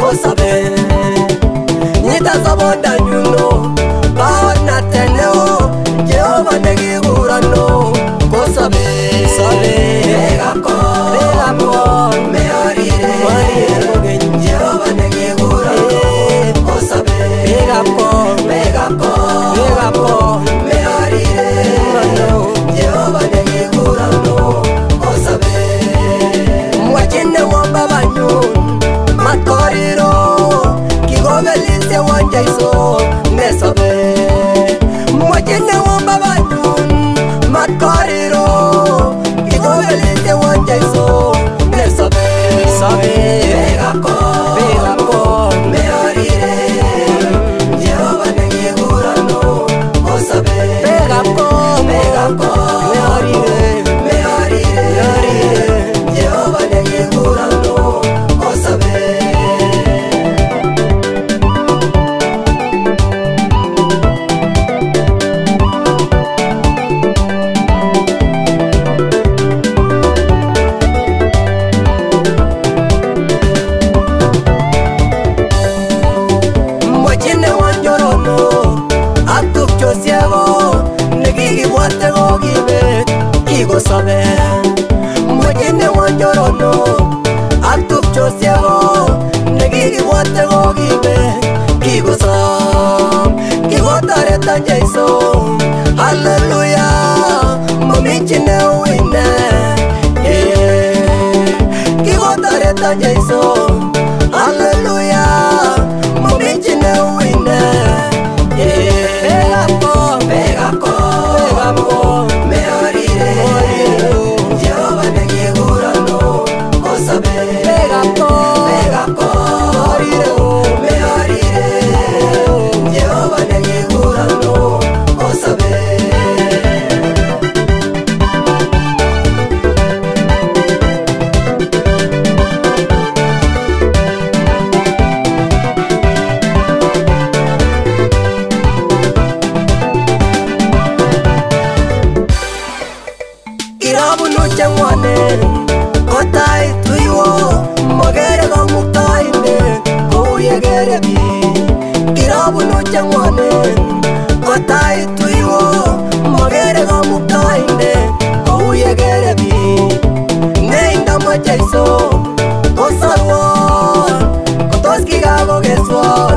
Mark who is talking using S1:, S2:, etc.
S1: kosabe Nita sabonda nyuno Baornatet leo Jehova negigurano kosabe Sabe Begako Meorire Jehova negigurano kosabe Begako Meorire Jehova negigurano kosabe Mwachine wamba banyun Makoriro Kigovelise wanjaiso Nesabe Mwachine wamba banyun Makoriro Kigovelise wanjaiso Nesabe Sabe Begako Meorire Jehova negigurano kosabe Begako Meorire Jehova negigurano kosabe Mwachine wanjorono Atuk josiego Negigi watego gibe Kigo sabe Mwachine wanjorono Atuk josiego Negigi watego gibe Kigo sam Kigo tareta jaiso Hallelujah Mamichine uine Kigo tareta jaiso Hallelujah Mamichine uine Begako Meorire Jehova negigurano kosabe Begako Meorire Jehova negigurano kosabe Irabunu chengwane Kotai tuyo Magere gamuktainde Kouye gerebi Irabunu chengwane Kotai tuyo Magere gamuktainde Kouye gerebi Neinda machaiso Kosarwa Kotoski gago geswa